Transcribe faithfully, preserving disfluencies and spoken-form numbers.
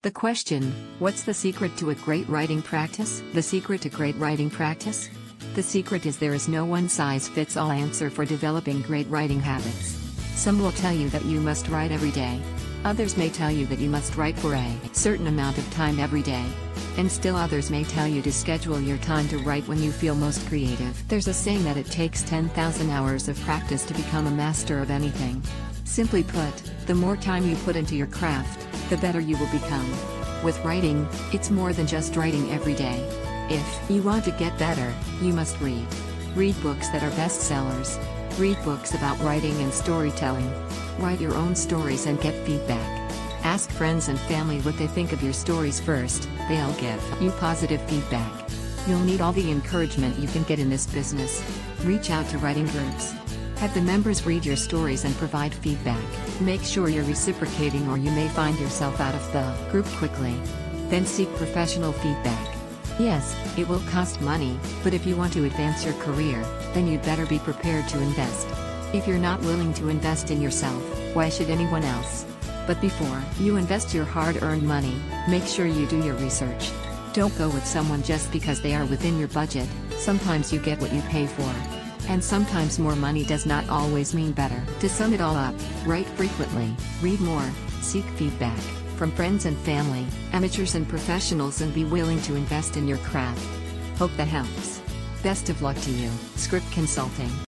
The question, what's the secret to a great writing practice? The secret to great writing practice? The secret is there is no one-size-fits-all answer for developing great writing habits. Some will tell you that you must write every day. Others may tell you that you must write for a certain amount of time every day. And still others may tell you to schedule your time to write when you feel most creative. There's a saying that it takes ten thousand hours of practice to become a master of anything. Simply put, the more time you put into your craft, the better you will become. With writing, it's more than just writing every day. If you want to get better, you must read. Read books that are bestsellers. Read books about writing and storytelling. Write your own stories and get feedback. Ask friends and family what they think of your stories first, they'll give you positive feedback. You'll need all the encouragement you can get in this business. Reach out to writing groups. Have the members read your stories and provide feedback. Make sure you're reciprocating or you may find yourself out of the group quickly. Then seek professional feedback. Yes, it will cost money, but if you want to advance your career, then you'd better be prepared to invest. If you're not willing to invest in yourself, why should anyone else? But before you invest your hard-earned money, make sure you do your research. Don't go with someone just because they are within your budget. Sometimes you get what you pay for. And sometimes more money does not always mean better. To sum it all up, write frequently, read more, seek feedback from friends and family, amateurs and professionals, and be willing to invest in your craft. Hope that helps. Best of luck to you, Script Consulting.